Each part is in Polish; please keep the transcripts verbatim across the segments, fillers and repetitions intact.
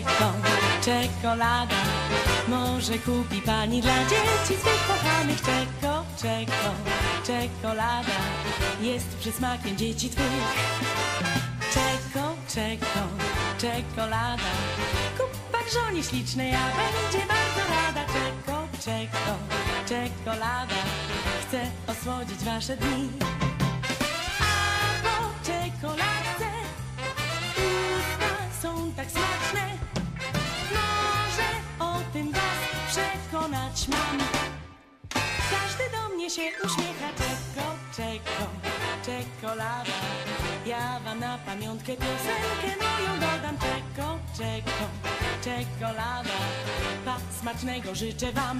czeko, czekolada. Może kupi pani dla dzieci swych kochanych. Czeko, czeko, czekolada jest przysmakiem dzieci twych. Czeko, czeko, czekolada. Kup pan żonie ślicznej, a będzie bardzo rada. Czeko, czeko, czekolada chce osłodzić wasze dni. A po czekoladce usta są tak smaczne. Może o tym was przekonać mam. Każdy do mnie się uśmiecha. Czeko, czeko, czekolada. Ja wam na pamiątkę piosenkę moją dodam. Czeko, czeko, czekolada. Pa, smacznego życzę wam.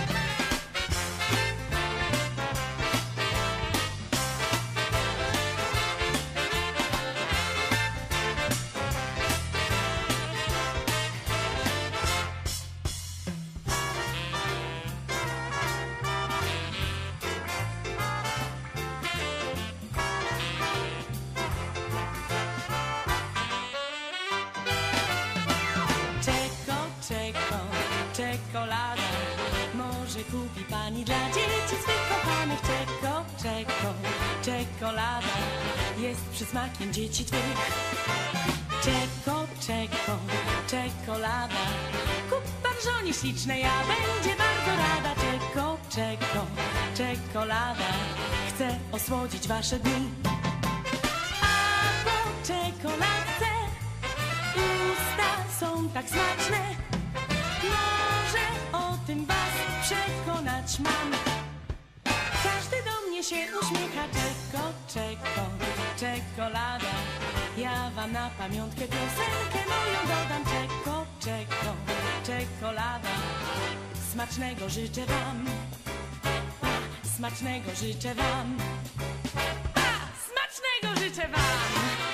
Czekolada może kupi pani dla dzieci swych kochanych. Czeko, czeko, czekolada jest przysmakiem dzieci twych. Czeko, czeko, czekolada. Kup pan żonie ślicznej, a będzie bardzo rada. Czeko, czeko, czekolada chce osłodzić wasze dni. A po czekoladce usta są tak smaczne. Może o tym was przekonać mam. Każdy do mnie się uśmiecha. Czeko, czeko, czekolada. Ja wam na pamiątkę piosenkę moją dodam. Czeko, czeko, czekolada. Smacznego życzę wam. A, smacznego życzę wam. A, smacznego życzę wam.